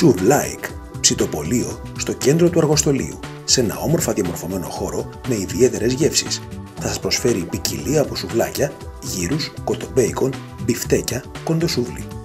Σουβλάικ, ψητοπολείο στο κέντρο του αργοστολίου, σε ένα όμορφα διαμορφωμένο χώρο με ιδιαίτερες γεύσεις. Θα σας προσφέρει ποικιλία από σουβλάκια, γύρους, κοτομπέικον, μπιφτέκια, κοντοσούβλι.